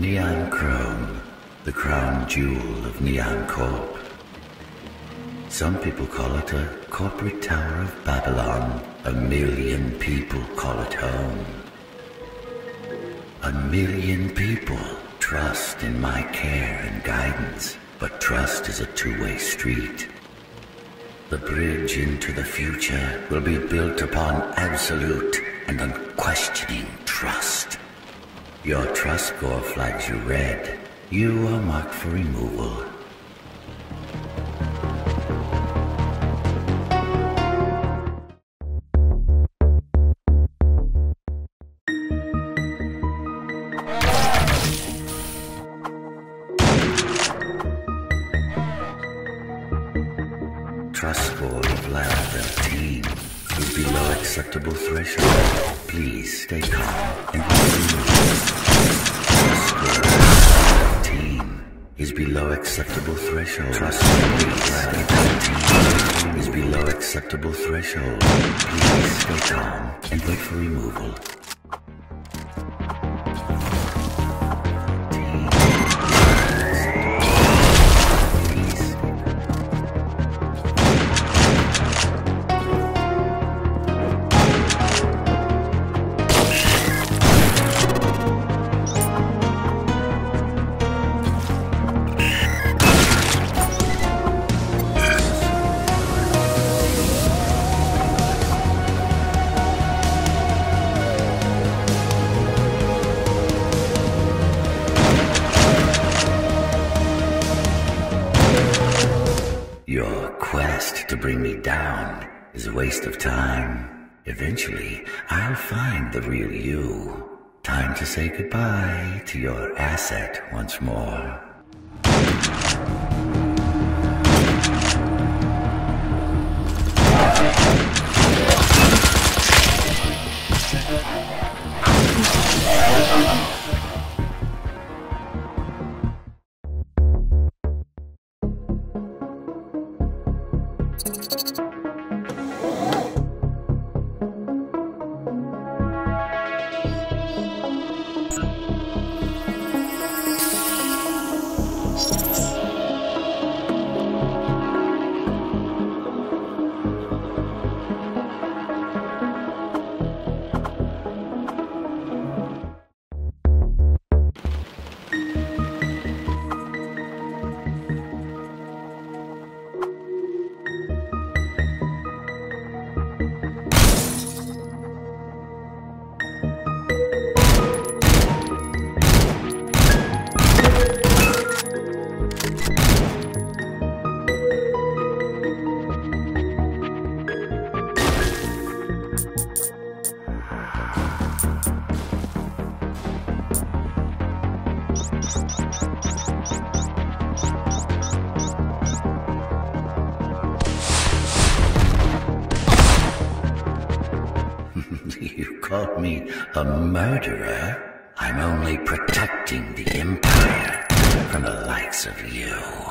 Neon Chrome, the crown jewel of Neon Corp. Some people call it a corporate tower of Babylon. 1 million people call it home. 1 million people trust in my care and guidance, but trust is a two-way street. The bridge into the future will be built upon absolute and unquestioning trust. Your trust score flags you red. You are marked for removal. Trust score of level 13 is below acceptable threshold. Please stay calm and trust score of 13 is below acceptable threshold. Trust score of level 13 is below acceptable threshold. Please stay calm and wait for removal. Your quest to bring me down is a waste of time. Eventually, I'll find the real you. Time to say goodbye to your asset once more. You called me a murderer? I'm only protecting the Empire from the likes of you.